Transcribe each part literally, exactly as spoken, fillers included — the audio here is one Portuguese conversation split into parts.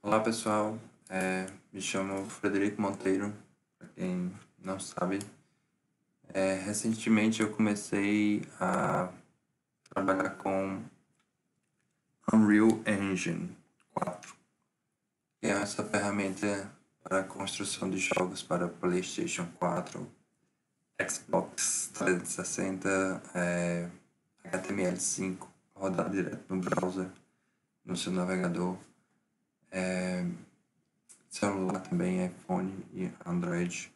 Olá pessoal, é, me chamo Frederico Monteiro, para quem não sabe. É, recentemente eu comecei a trabalhar com Unreal Engine quatro, que é essa ferramenta para a construção de jogos para PlayStation quatro, Xbox trezentos e sessenta, é, H T M L cinco, rodar direto no browser, no seu navegador. É, celular também, iPhone e Android.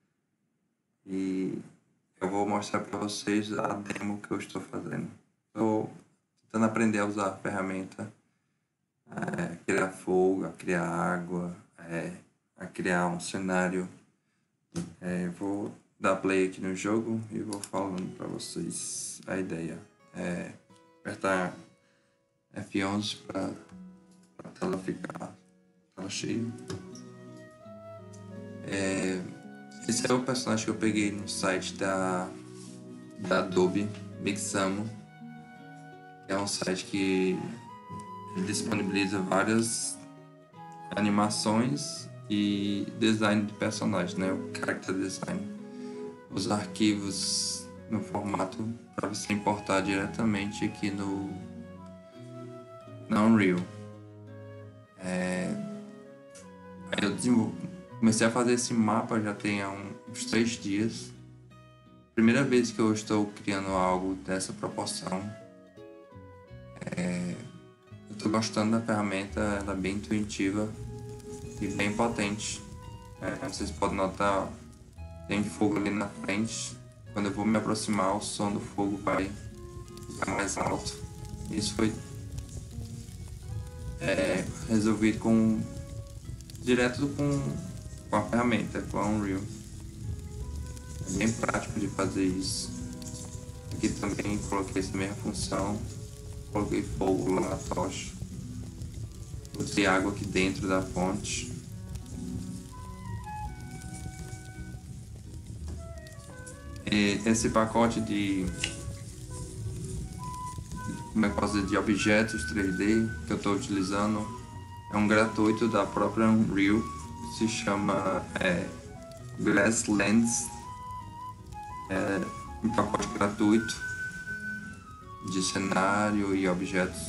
E eu vou mostrar para vocês a demo que eu estou fazendo. Estou tentando aprender a usar a ferramenta, a criar fogo, a criar água, é, a criar um cenário. É, vou dar play aqui no jogo e vou falando para vocês a ideia. É, apertar F onze para a tela ficar tela cheia. É, esse é o personagem que eu peguei no site da, da Adobe, Mixamo, que é um site que disponibiliza várias animações e design de personagens, né? O character design. Os arquivos no formato para você importar diretamente aqui no na Unreal. É, aí eu desenvol... comecei a fazer esse mapa já tem uns três dias. Primeira vez que eu estou criando algo dessa proporção. É, eu estou gostando da ferramenta, ela é bem intuitiva e bem potente. É, vocês podem notar, tem fogo ali na frente. Quando eu vou me aproximar, o som do fogo vai ficar mais alto. Isso foi é, resolvido com direto com, com a ferramenta, com a Unreal. É bem prático de fazer isso. Aqui também coloquei essa mesma função. Coloquei fogo lá na tocha. Botei água aqui dentro da fonte. E esse pacote de, como é que posso dizer, de objetos três D que eu estou utilizando é um gratuito da própria Unreal. Se chama é, Grasslands. É um pacote gratuito de cenário e objetos.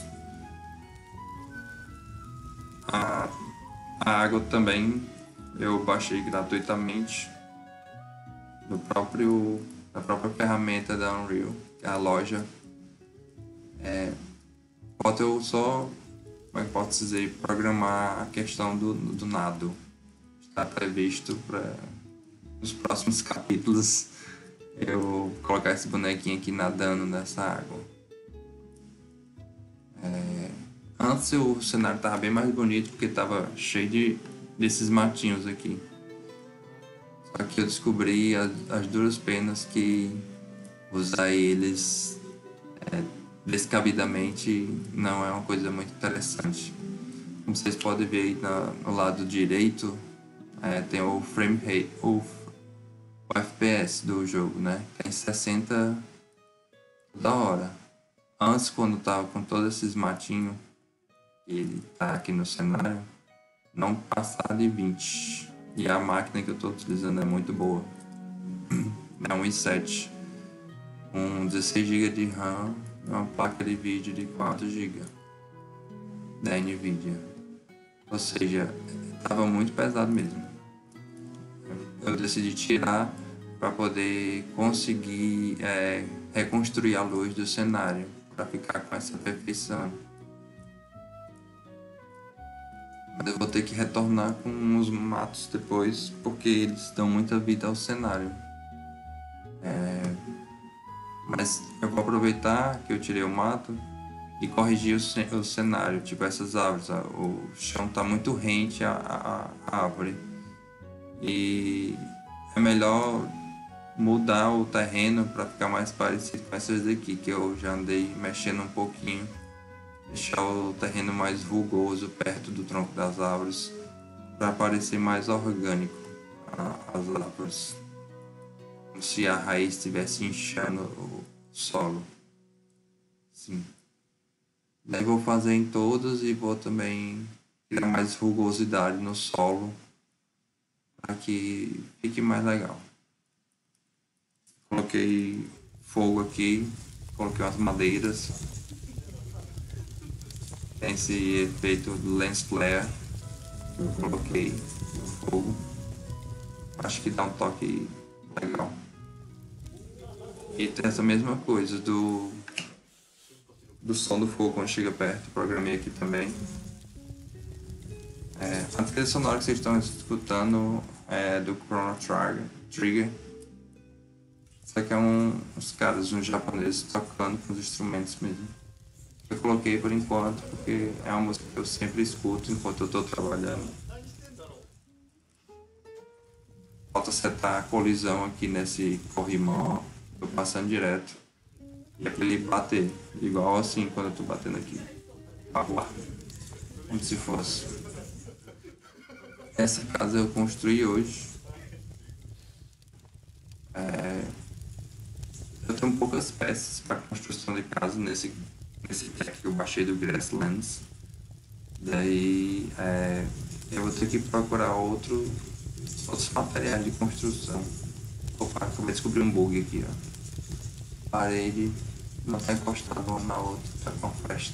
A, a água também eu baixei gratuitamente no próprio, na própria ferramenta da Unreal, que é a loja. É, falta eu só, como é que posso dizer, programar a questão do, do nado. Está previsto para os próximos capítulos eu colocar esse bonequinho aqui nadando nessa água. É, antes o cenário estava bem mais bonito porque estava cheio de, desses matinhos aqui. Só que eu descobri as, as duras penas que usar eles é, descabidamente não é uma coisa muito interessante. Como vocês podem ver aí na, no lado direito, é, tem o frame rate, o, o F P S do jogo, né? Tem sessenta toda hora. Antes, quando tava com todos esses matinhos, ele tá aqui no cenário, não passava de vinte. E a máquina que eu estou utilizando é muito boa. É um i sete com dezesseis gigas de RAM e uma placa de vídeo de quatro gigas da Nvidia. Ou seja, estava muito pesado mesmo. Eu decidi tirar para poder conseguir é, reconstruir a luz do cenário para ficar com essa perfeição. Mas eu vou ter que retornar com uns matos depois, porque eles dão muita vida ao cenário. É... Mas eu vou aproveitar que eu tirei o mato e corrigir o, o cenário, tipo essas árvores. O chão está muito rente à, à, à árvore. E é melhor mudar o terreno para ficar mais parecido com essas daqui, que eu já andei mexendo um pouquinho. Deixar o terreno mais rugoso perto do tronco das árvores para parecer mais orgânico as árvores, como se a raiz estivesse inchando o solo. Sim. Daí vou fazer em todos e vou também criar mais rugosidade no solo para que fique mais legal. Coloquei fogo aqui, coloquei umas madeiras. Tem esse efeito do lens flare. Eu coloquei no fogo. Acho que dá um toque legal. E tem essa mesma coisa do, do som do fogo quando chega perto. Programei aqui também. É, a trilha sonora que vocês estão escutando é do Chrono Trigger. Isso aqui é um, uns caras, uns japoneses tocando com os instrumentos mesmo. Eu coloquei por enquanto porque é uma música que eu sempre escuto enquanto eu estou trabalhando. Falta setar a colisão aqui nesse corrimão, tô passando direto. E aquele bater, igual assim quando eu tô batendo aqui. Lá, como se fosse. Essa casa eu construí hoje. É... Eu tenho poucas peças para construção de casa nesse, nesse deck que eu baixei do Grasslands. Daí é... eu vou ter que procurar outro, outros materiais de construção. Opa, acabei de descobrir um bug aqui, ó. Parede não está encostada uma na outra, está com fresta.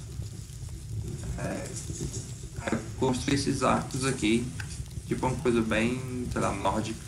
É... Eu construí esses arcos aqui, tipo uma coisa bem, sei lá, nórdica.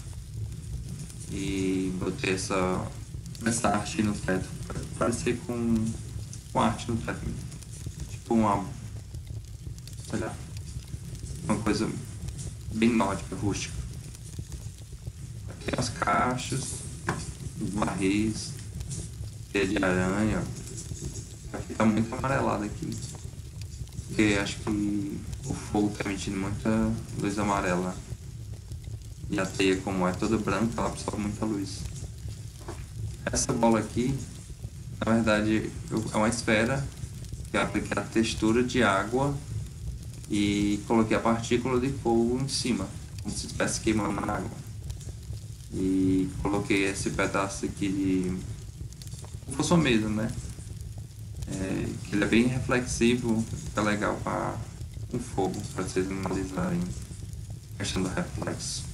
E botei essa, essa arte no teto, pra parecer com, com arte no teto. Tipo uma, sei lá, uma coisa bem nórdica, rústica. Aqui as caixas, os barris, teia de aranha. Aqui tá muito amarelado aqui. Porque acho que o fogo tá emitindo muita luz amarela. E a teia, como é toda branca, ela absorve muita luz. Essa bola aqui, na verdade, é uma esfera que eu apliquei a textura de água e coloquei a partícula de fogo em cima, como se estivesse queimando na água. E coloquei esse pedaço aqui de... como fosse uma mesa, né? É, que ele é bem reflexivo, fica legal para um fogo, para vocês analisarem a questão do reflexo.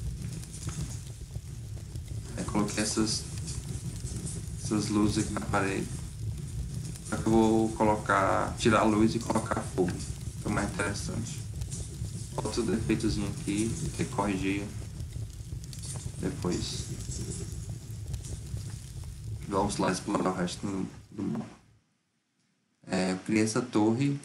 Aí coloquei essas, essas luzes aqui na parede. Só que eu vou colocar, tirar a luz e colocar fogo. Fica mais interessante. Outro defeitozinho aqui, tem que corrigir depois. Vamos lá explorar o resto do, do mapa. É, eu criei essa torre.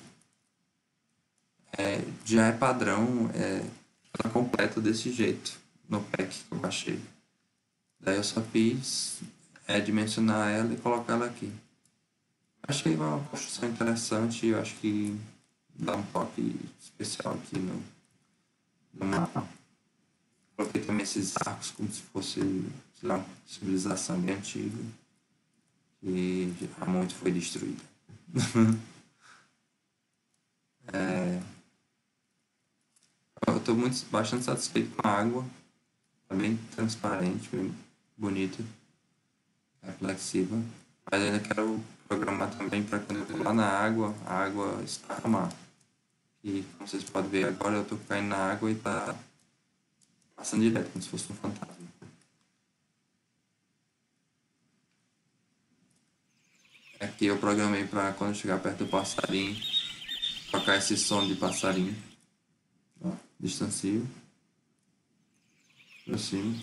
É, já é padrão, é, ela completa desse jeito no pack que eu baixei. Daí eu só fiz é, dimensionar ela e colocar ela aqui. Achei uma construção interessante e eu acho que dá um toque especial aqui no, no mapa. Coloquei também esses arcos como se fosse, sei lá, uma civilização bem antiga que há muito foi destruída. é, eu estou muito, bastante satisfeito com a água. Tá bem transparente, bem bonita, reflexiva. Mas ainda quero programar também para quando eu tô lá na água, a água esparramar. E como vocês podem ver agora, eu tô caindo na água e tá passando direto, como se fosse um fantasma. Aqui eu programei para quando chegar perto do passarinho, tocar esse som de passarinho. Ó, distancio. Aproximo.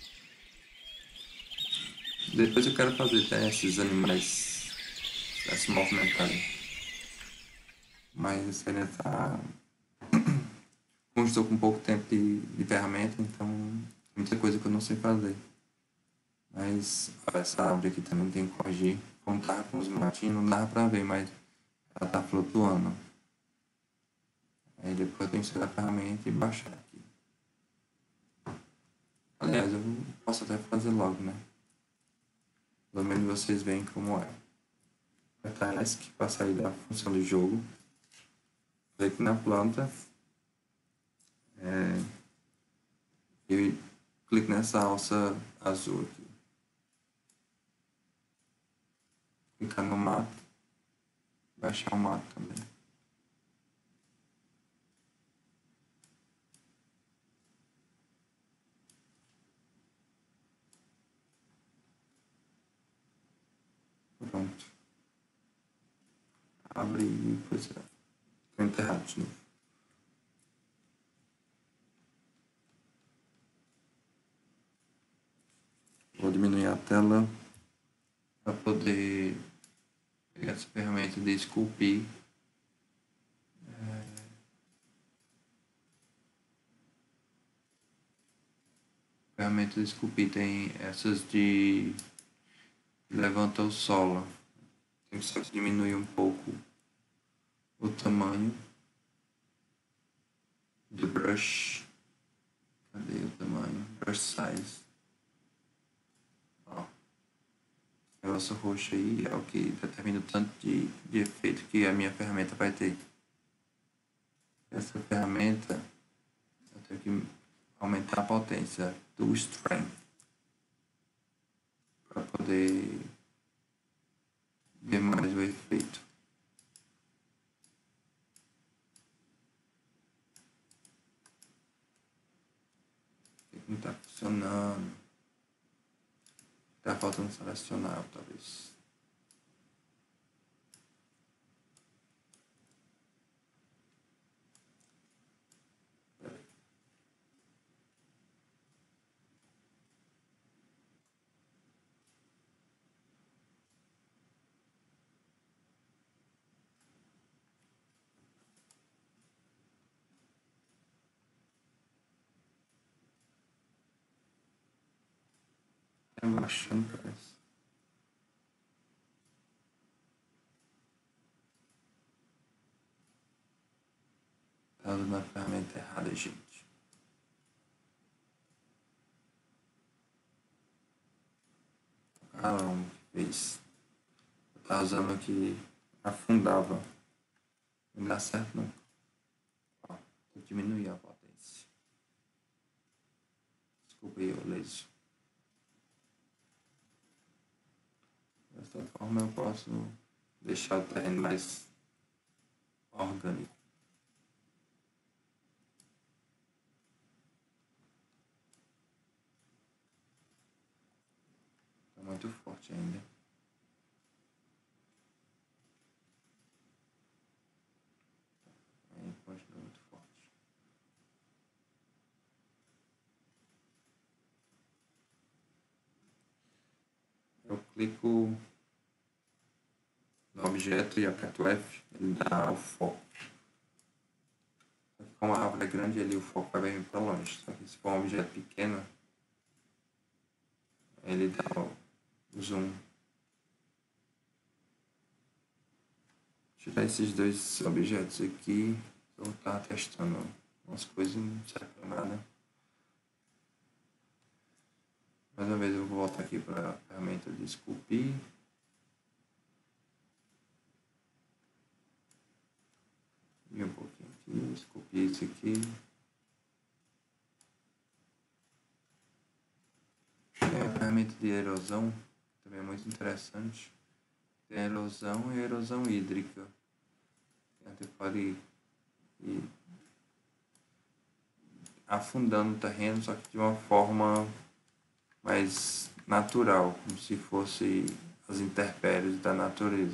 Depois eu quero fazer até esses animais se movimentarem. Mas isso ainda tá... Como estou com pouco tempo de, de ferramenta, então muita coisa que eu não sei fazer. Mas ó, essa árvore aqui também tem que corrigir. Como tava com os matinhos, não dava pra ver, mas ela tá flutuando. Aí depois eu tenho que tirar a ferramenta e baixar aqui. Aliás, eu posso até fazer logo, né? Pelo menos vocês veem como é. Task para sair da função do jogo. Clique na planta. É, e clique nessa alça azul aqui. Clicar no mato. Baixar o mato também. abre e depois é. Ficou enterrado de novo. Vou diminuir a tela para poder pegar essa ferramenta de esculpir. É... Ferramenta de esculpir tem essas de levanta o solo. Tem só que diminuir um pouco o tamanho do brush. Cadê o tamanho? Brush size. Ó. O negócio roxo aí é o que determina o tanto de, de efeito que a minha ferramenta vai ter. Essa ferramenta eu tenho que aumentar a potência do strength para poder ver mais o efeito. Não está funcionando. Está faltando selecionar, talvez. Tá baixando, parece. Tá usando a ferramenta errada, gente. Caramba, que fez. Eu tava usando aqui, afundava. Não dá certo, não. Ó, vou diminuir a potência. Desculpa aí, o laser. Dessa forma eu posso deixar o terreno mais orgânico. Tá muito forte ainda. Aí continua muito forte. Eu clico no objeto e aperto F, ele dá o foco. Como a árvore é grande, ali o foco vai bem para longe. Só que se for um objeto pequeno, ele dá o zoom. Vou tirar esses dois objetos aqui. Eu estava testando umas coisas e não serve para nada. Mais uma vez eu vou voltar aqui para a ferramenta de esculpir. E um pouquinho aqui, esculpir isso aqui. Tem a ferramenta de erosão, também é muito interessante. Tem a erosão e a erosão hídrica. Você pode ir afundando o terreno, só que de uma forma mais natural, como se fosse as intempéries da natureza.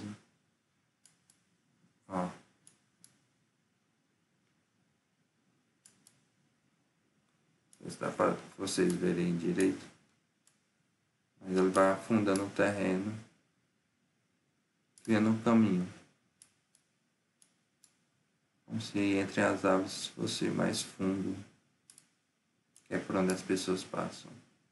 Ó. Isso dá para vocês verem direito. Mas ele vai afundando o terreno, criando um caminho. Como se entre as árvores fosse mais fundo, que é por onde as pessoas passam.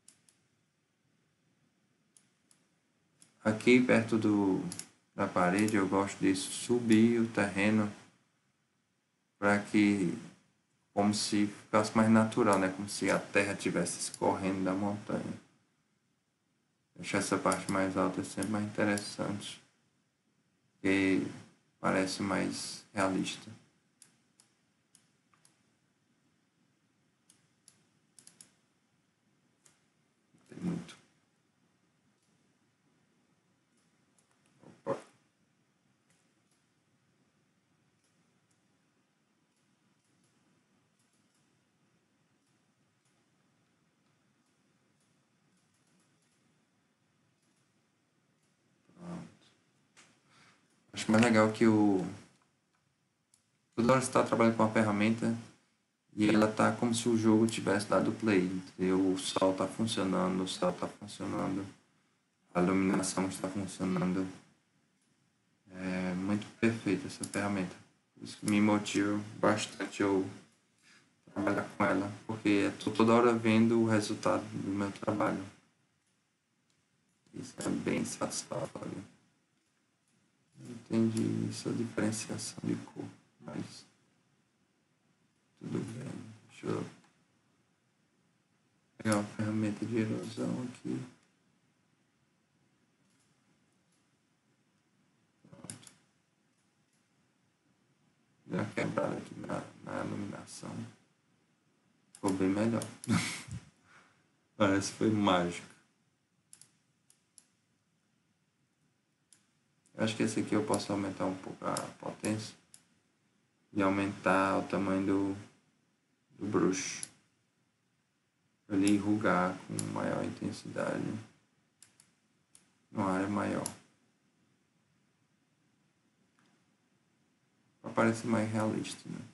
Aqui perto do, da parede eu gosto de subir o terreno para que, como se ficasse mais natural, né? Como se a terra estivesse escorrendo da montanha. Deixar essa parte mais alta sempre mais interessante, porque parece mais realista. Tem muito. Opa. Acho mais legal que o... Toda hora você está trabalhando com uma ferramenta e ela tá como se o jogo tivesse dado play. Entendeu? O sol está funcionando, o céu está funcionando, a iluminação está funcionando. É muito perfeita essa ferramenta. Isso me motiva bastante eu trabalhar com ela, porque estou toda hora vendo o resultado do meu trabalho. Isso é bem satisfatório. Não entendi essa diferenciação de cor, mas tudo bem. Deixa eu pegar uma ferramenta de erosão aqui. Pronto. Deu uma quebrada aqui na, na iluminação. Ficou bem melhor. Parece que foi mágico. Eu acho que esse aqui eu posso aumentar um pouco a potência e aumentar o tamanho do, do brush. Para ele enrugar com maior intensidade numa área maior. Para parecer mais realista, né?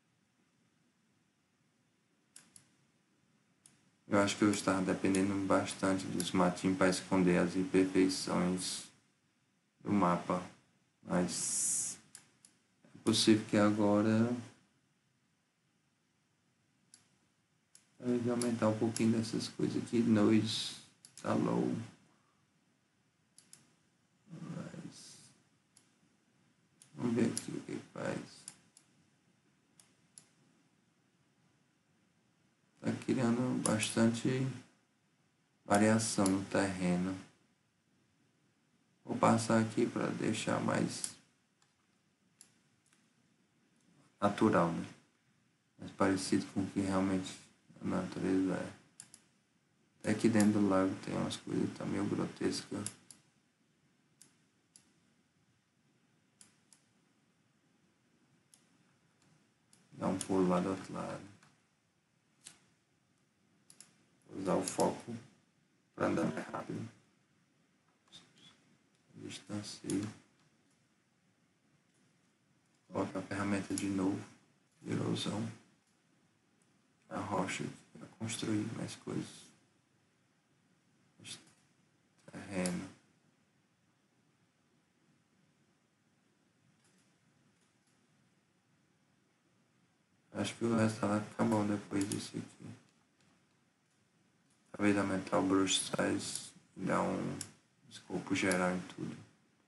Eu acho que eu estava dependendo bastante dos matinhos para esconder as imperfeições do mapa, mas é possível que agora eu vou aumentar um pouquinho dessas coisas aqui. Noise tá low, mas vamos ver aqui o que faz. Tá criando bastante variação no terreno. Vou passar aqui para deixar mais natural, né? Mais parecido com o que realmente a natureza é. Até aqui dentro do lago tem umas coisas que tá meio grotescas. Dá um pulo lá do outro lado. Vou usar o foco para andar mais rápido. Distancio. Coloca a ferramenta de novo. Erosão. A rocha para construir mais coisas. Terreno. Acho que o resto vai ficar bom depois disso aqui. Talvez aumentar o brush size e dar um escopo geral em tudo.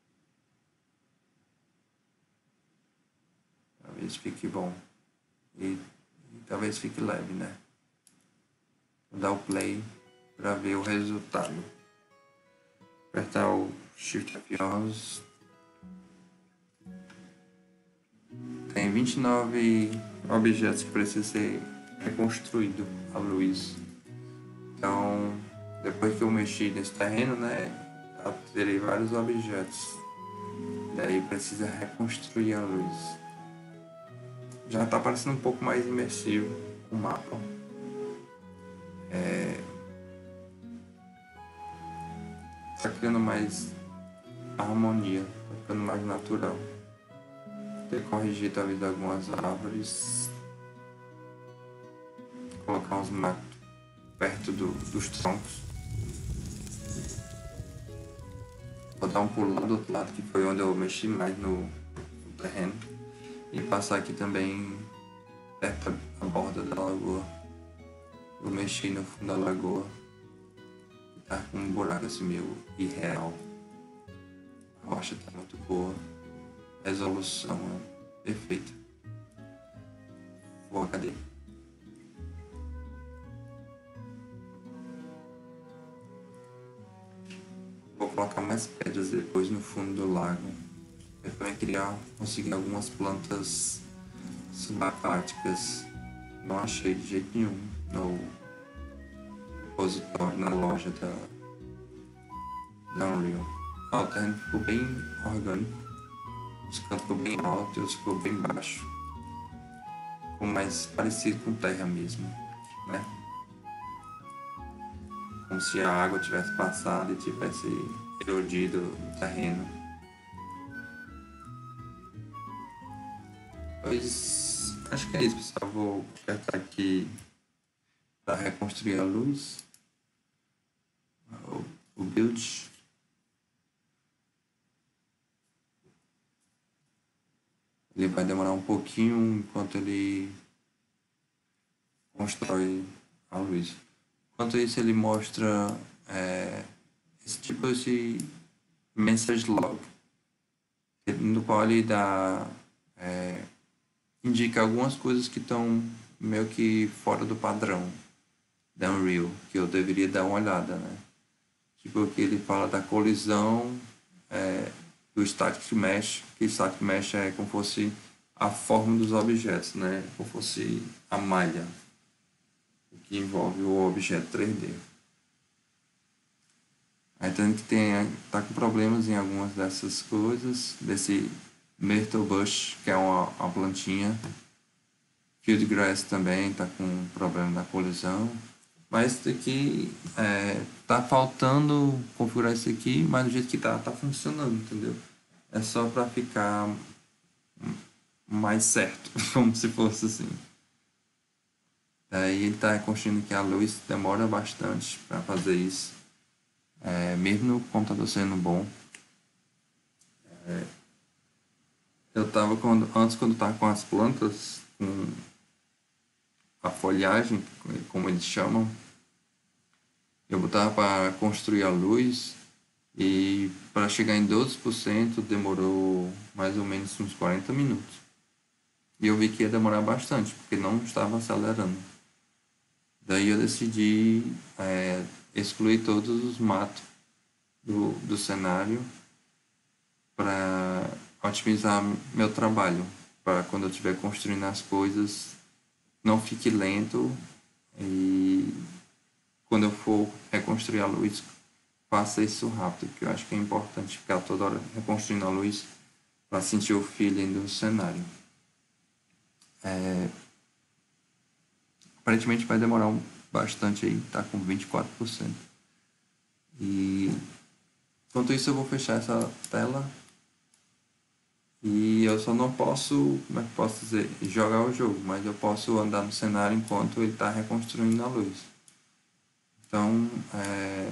Talvez fique bom. E, e talvez fique leve, né? Vou dar o play para ver o resultado. Apertar o Shift F onze. Tem vinte e nove objetos que precisam ser reconstruídos a luz. Então, depois que eu mexi nesse terreno, né, alterei vários objetos. Daí precisa reconstruir a luz. Já está parecendo um pouco mais imersivo o mapa. É... Tá criando mais harmonia, tá ficando mais natural. Vou ter que corrigir talvez algumas árvores. Colocar uns matos perto do, dos troncos. Vou dar um pulo lá do outro lado, que foi onde eu mexi mais no, no terreno. E passar aqui também perto da borda da lagoa. Eu mexi no fundo da lagoa. Tá com um buraco assim meio irreal. A rocha tá muito boa. A resolução é perfeita. Boa, cadê? Vou colocar mais pedras depois no fundo do lago. Eu também queria conseguir algumas plantas subaquáticas. Não achei de jeito nenhum no repositório, na loja da, da Unreal. Ah, o terreno ficou bem orgânico. Os cantos ficou bem alto e os ficou bem baixo. Ficou mais parecido com terra mesmo, né? Como se a água tivesse passado e tivesse erodido o terreno. Pois acho que é isso, pessoal. Vou apertar aqui para reconstruir a luz, o, o build. Ele vai demorar um pouquinho enquanto ele constrói a luz. Enquanto isso, ele mostra é, esse tipo de message log, no qual ele dá, é, indica algumas coisas que estão meio que fora do padrão da Unreal, que eu deveria dar uma olhada, né? Tipo que ele fala da colisão é, do Static Mesh, que Static Mesh é como fosse a forma dos objetos, né? Como fosse a malha que envolve o objeto três D. Aí tanto que tem, tá com problemas em algumas dessas coisas, desse Myrtle Bush, que é uma, uma plantinha. Field Grass também tá com problema na colisão. Mas isso aqui é, tá faltando configurar isso aqui, mas do jeito que tá, tá funcionando, entendeu? É só para ficar mais certo, como se fosse assim. Daí ele tá construindo aqui a luz, demora bastante para fazer isso. É, mesmo o computador sendo bom. É, eu tava quando, antes quando eu tava com as plantas, com a folhagem, como eles chamam, eu botava para construir a luz e para chegar em doze por cento demorou mais ou menos uns quarenta minutos. E eu vi que ia demorar bastante, porque não estava acelerando. Daí eu decidi é, excluir todos os matos do, do cenário para otimizar meu trabalho, para quando eu estiver construindo as coisas não fique lento e quando eu for reconstruir a luz faça isso rápido, que eu acho que é importante ficar toda hora reconstruindo a luz para sentir o feeling do cenário. É, aparentemente vai demorar um, bastante aí, tá com vinte e quatro por cento. E enquanto isso eu vou fechar essa tela e eu só não posso, como é que posso dizer, jogar o jogo, mas eu posso andar no cenário enquanto ele está reconstruindo a luz. Então, é,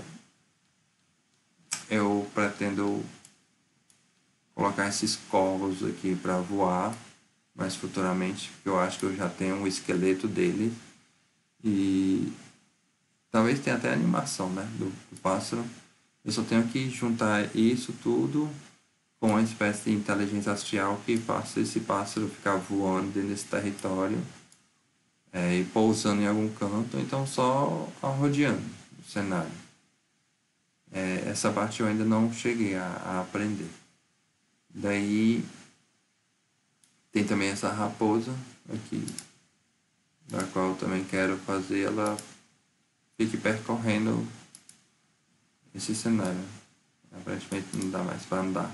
eu pretendo colocar esses corvos aqui para voar mais futuramente, porque eu acho que eu já tenho um esqueleto dele e talvez tenha até animação, né, do, do pássaro. Eu só tenho que juntar isso tudo com uma espécie de inteligência artificial que faça esse pássaro ficar voando dentro desse território é, e pousando em algum canto, ou então só rodeando o cenário. É, essa parte eu ainda não cheguei a, a aprender. Daí tem também essa raposa aqui, da qual eu também quero fazer ela fique percorrendo esse cenário. Aparentemente não dá mais para andar.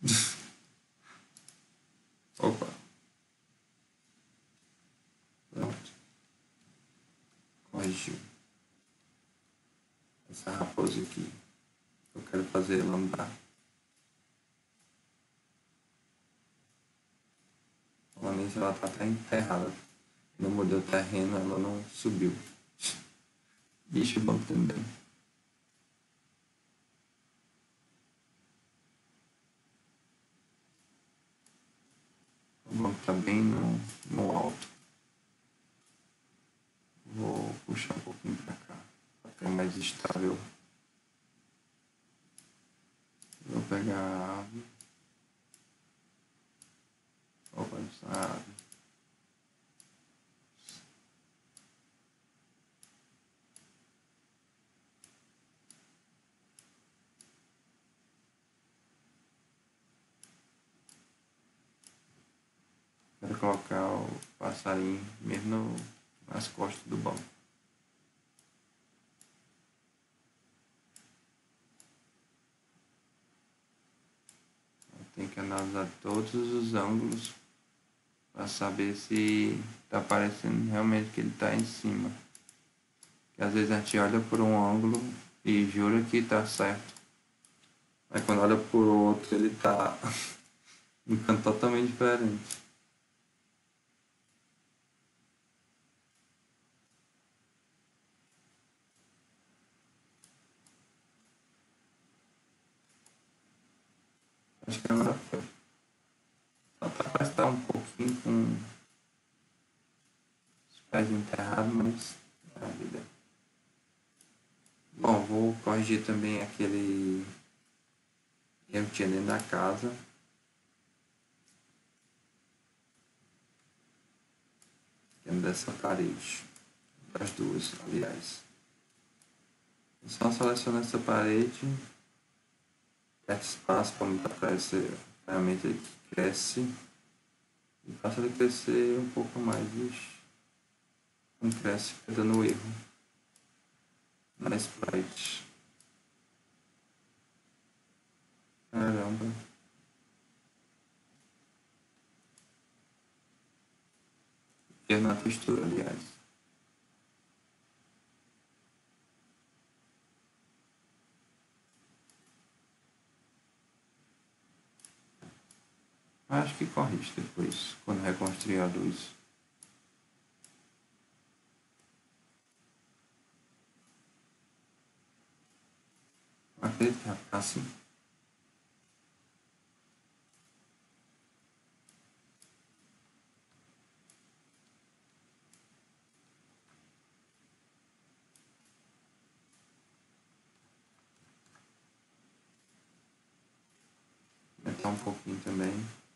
Opa! Pronto. Corrigiu. Essa raposa aqui. Eu quero fazer ela andar. Falando nisso, ela tá até enterrada. Não mudou o terreno, ela não subiu. Bicho bom também. O banco tá bem no, no alto. Vou puxar um pouquinho pra cá, pra ficar mais estável. Vou pegar a árvore. Opa, essa árvore. Quero colocar o passarinho mesmo no, nas costas do banco. Tem que analisar todos os ângulos para saber se está parecendo realmente que ele está em cima. Porque às vezes a gente olha por um ângulo e jura que está certo. Mas quando olha por outro ele está em um canto totalmente diferente. Acho que agora foi. Só tá, parece que tá um pouquinho com os pés enterrados, mas é a vida. Bom, vou corrigir também aquele que eu tinha dentro da casa. Dentro dessa parede. Das duas, aliás. Eu só seleciono essa parede. Aperto espaço para aumentar para essa ferramenta que cresce. E faço ele crescer um pouco mais. Ixi. Não cresce, fica dando erro na sprite. Caramba. Erro na textura, aliás. Acho que corrige depois, quando reconstruir a luz. Acredito que vai ficar assim. Aumentar um pouquinho também.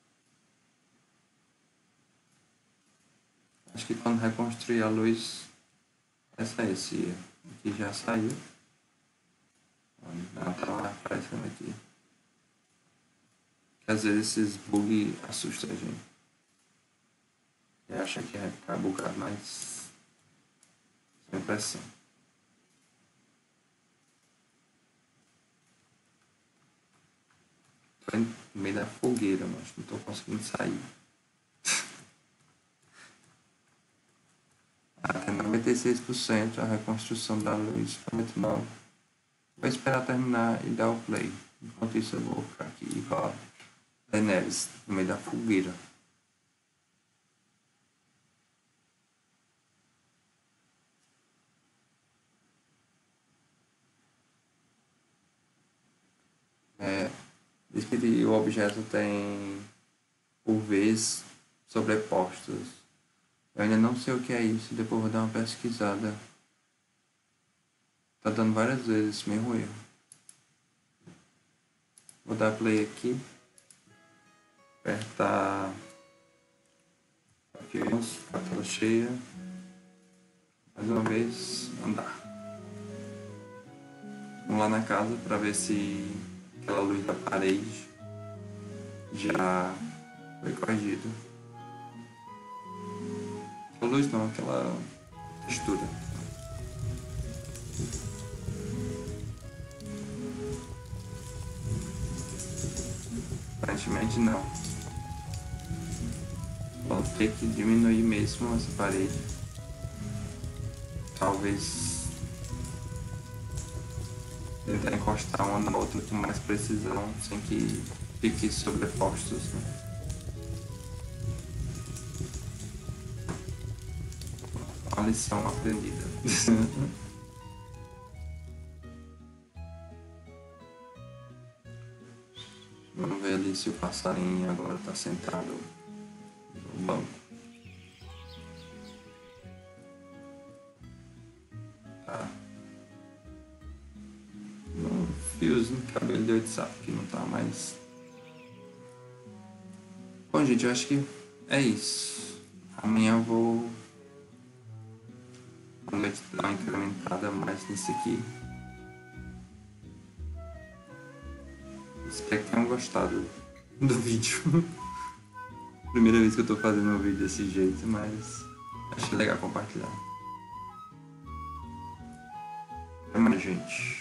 Acho que quando reconstruir a luz, essa é esse aqui já saiu. Ela tá lá aparecendo aqui. Que às vezes esses bugs assustam a gente. E acha que vai ficar bugado, mas sem impressão. Tô no meio da fogueira, mas não tô conseguindo sair. Até noventa e seis por cento a reconstrução da luz foi muito nova. Vou esperar terminar e dar o play. Enquanto isso eu vou ficar aqui igual a Daenerys, no meio da fogueira. É, diz que o objeto tem por vez sobrepostos. Eu ainda não sei o que é isso, depois vou dar uma pesquisada. Tá dando várias vezes esse mesmo erro. Vou dar play aqui. Apertar aqui, a tela cheia. Mais uma vez, andar. Vamos lá na casa para ver se aquela luz da parede já foi corrigida. A luz não, aquela textura. Aparentemente não. Vou ter que diminuir mesmo essa parede. Talvez tentar encostar uma na outra com mais precisão, sem que fique sobrepostos, né? Uma lição aprendida. Vamos ver ali se o passarinho agora está sentado no banco. Tá. Um fiozinho de cabelo de WhatsApp que não tá mais. Bom, gente, eu acho que é isso. Amanhã eu vou dar uma incrementada mais nisso aqui. Espero que tenham gostado do vídeo. Primeira vez que eu tô fazendo um vídeo desse jeito, mas achei legal compartilhar. Até mais, gente.